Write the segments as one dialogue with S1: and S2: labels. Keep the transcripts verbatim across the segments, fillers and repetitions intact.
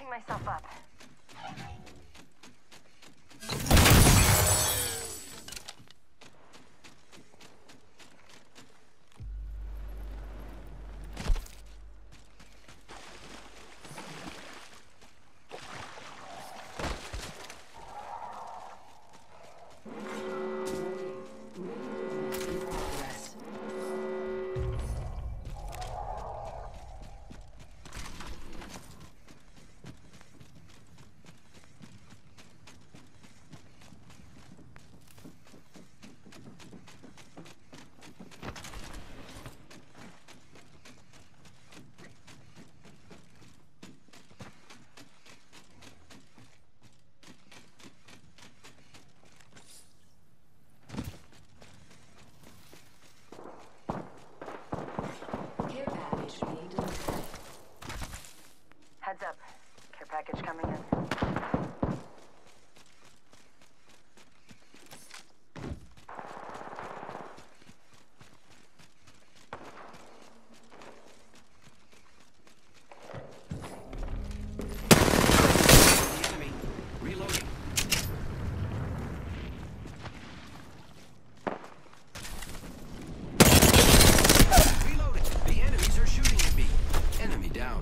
S1: Patching myself up. Heads up. Care package coming in.
S2: The enemy. Reloading. Reloading. The enemies are shooting at me. Enemy down.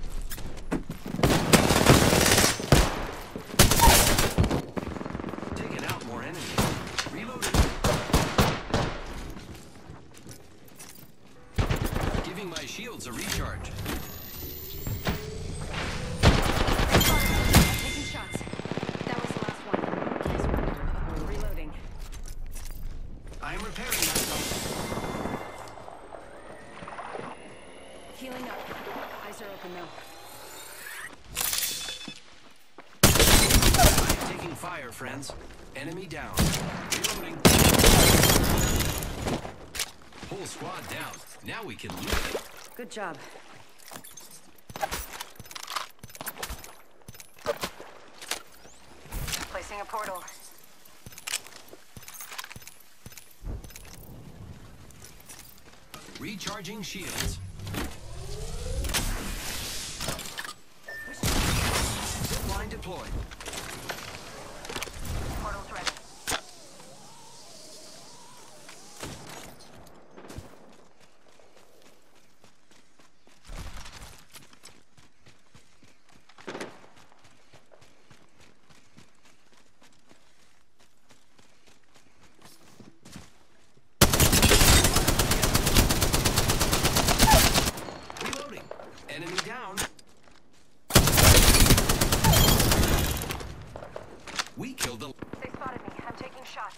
S2: Taking out more enemies. Reloading. Giving my shields a recharge.
S1: Taking shots. That was the last one. Reloading.
S2: I am repairing myself.
S1: Healing up. Eyes are open though.
S2: I am taking fire, friends. Enemy down. Reloading. Whole squad down. Now we can loot it.
S1: Good job. Placing a portal.
S2: Recharging shields. Zipline deployed.
S1: Portal's ready.
S2: Reloading. Enemy down. We killed the...
S1: They spotted me. I'm taking shots.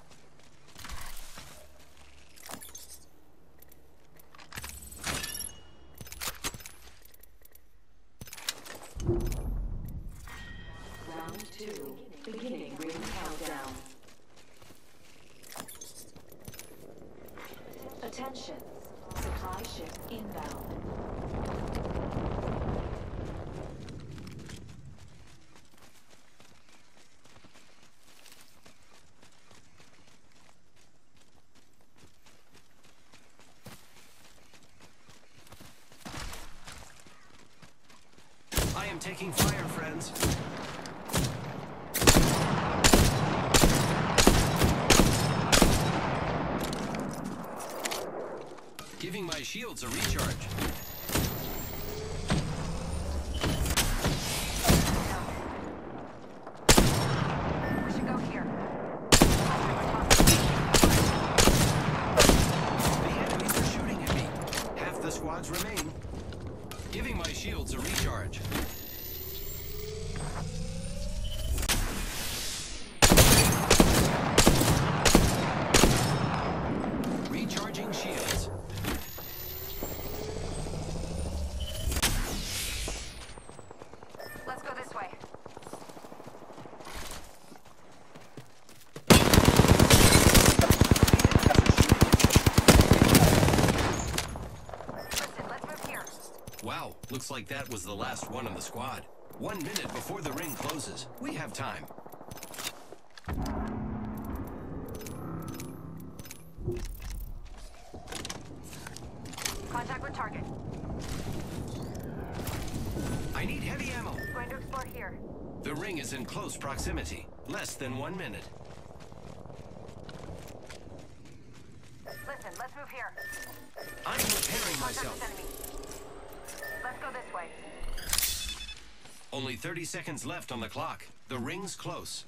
S3: Round two, beginning ring countdown. Attention, supply ship inbound.
S2: I am taking fire, friends. Giving my shields a recharge.
S1: We should go here.
S2: The enemies are shooting at me. Half the squads remain. Giving my shields a recharge. Recharging shields.
S1: Let's go this way. Listen, let's move here.
S2: Wow, looks like that was the last one on the squad. One minute before the ring closes. We have time.
S1: Contact with target.
S2: I need heavy ammo.
S1: Going to explore here.
S2: The ring is in close proximity. Less than one minute.
S1: Listen, let's move here.
S2: I'm repairing
S1: Contact
S2: myself.
S1: with enemy. Let's go this way.
S2: Only thirty seconds left on the clock. The ring's close.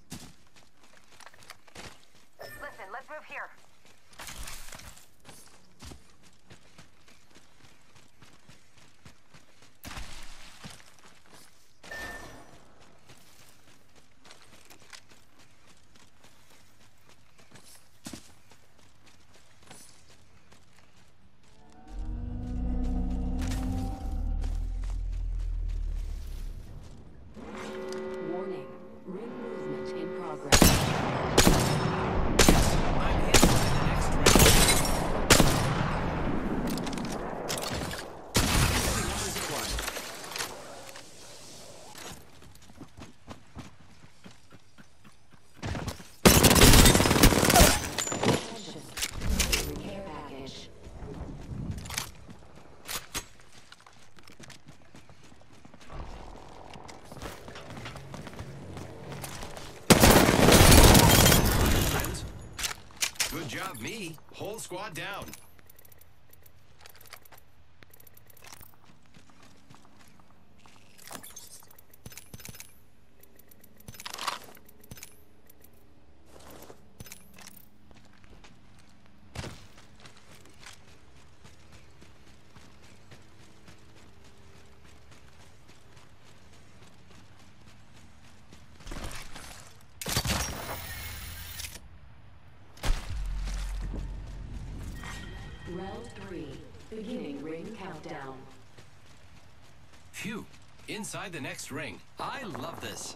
S1: Listen, let's move here.
S3: Warning. Ring movement in progress.
S2: I'm inside the next ring. Setting up a zip line.
S3: Attention. Delivering care package.
S2: Friends. Good job, me. Whole squad down.
S3: Round three. Beginning ring countdown.
S2: Phew. Inside the next ring. I love this.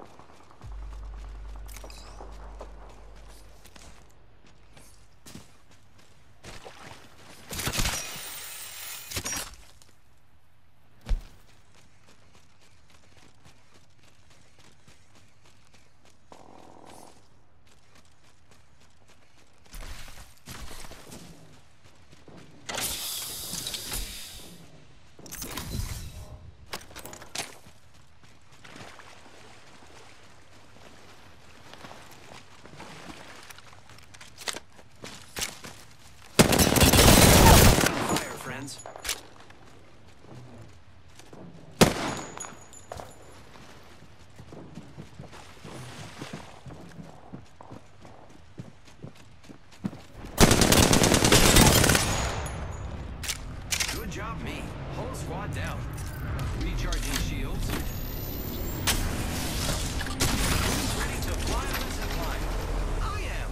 S2: Fire, friends. Good job, me. Whole squad down. Recharging shields. Ready to fly on a zip line. I am.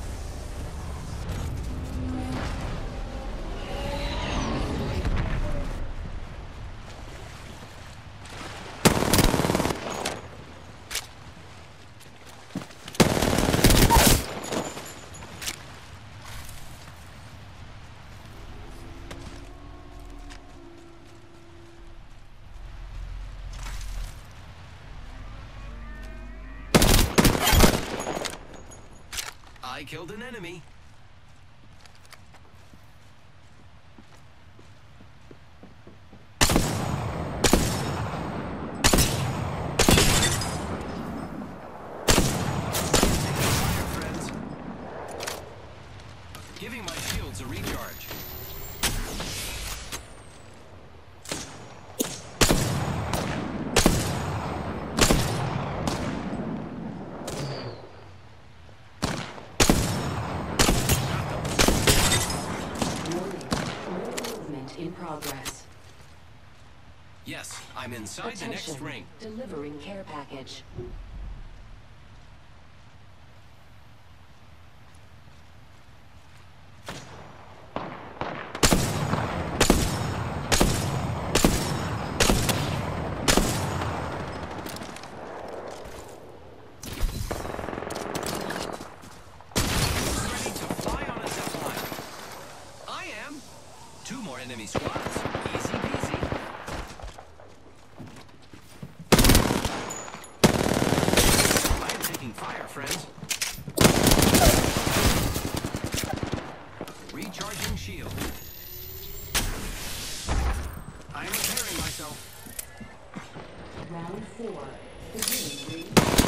S2: I killed an enemy. Fire, friends. Giving my shields a recharge.
S3: Warning. Ring movement in progress.
S2: Yes, I'm inside the next
S3: Attention.
S2: ring.
S3: Delivering care package.
S2: Ready to fly on a zip line. I am. Two more enemy squads. Easy peasy.
S3: four. Beginning ring.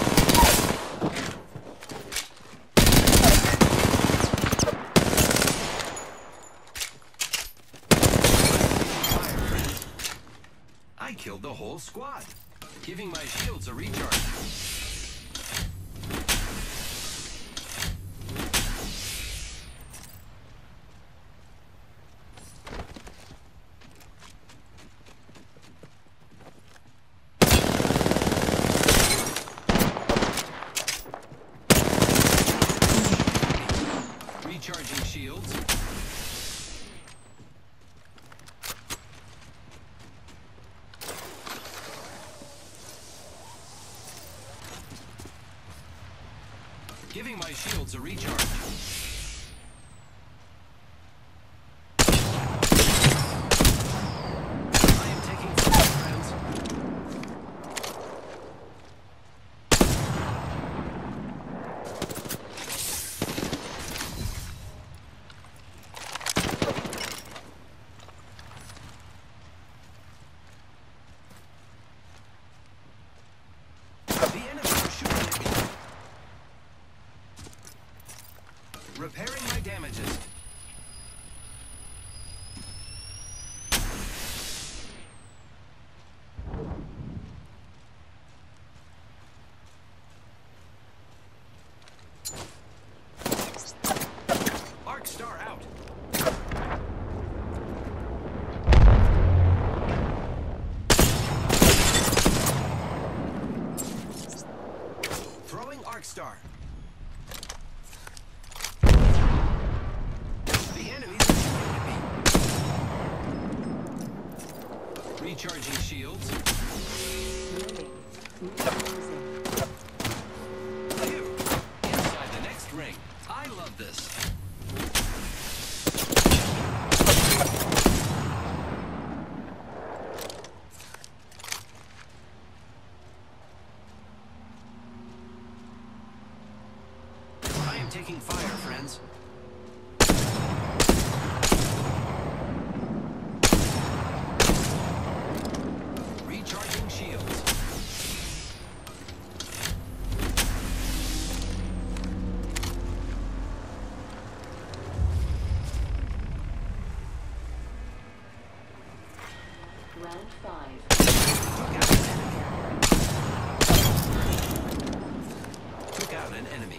S2: Fire, friends. I killed the whole squad. Giving my shields a recharge. Recharging shields. Giving my shields a recharge. I am taking fire, friends. The enemy is shooting at me. Repairing my damages. Arc Star out. Throwing Arc Star. The enemies are shooting at me. Recharging shields. Phew. Inside the next ring. I love this. I am taking fire, friends. Recharging shields.
S3: Round five.
S2: Took out an enemy.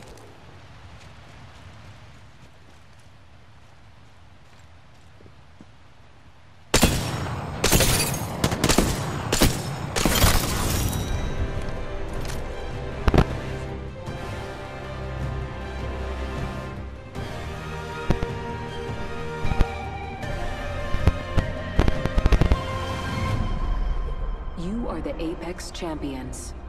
S1: You are the Apex Champions.